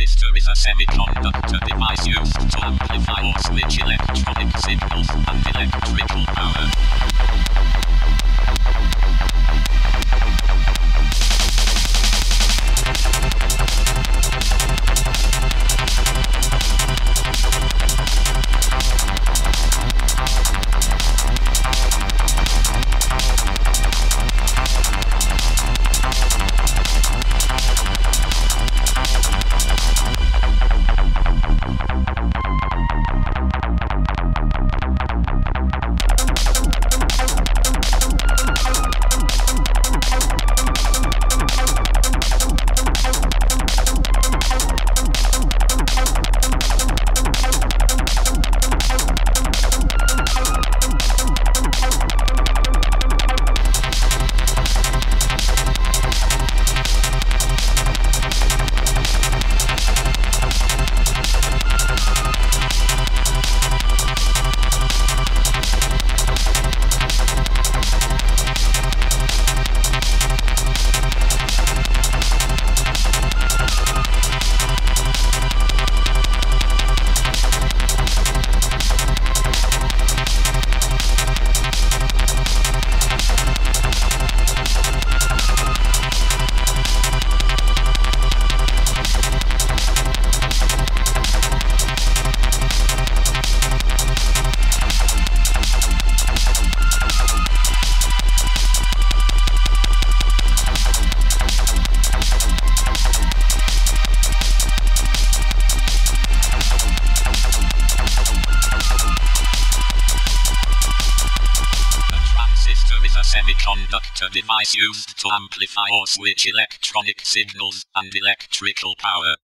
transistor is a semiconductor device used to amplify or switch electronic signals and electrical power. Is a semiconductor device used to amplify or switch electronic signals and electrical power.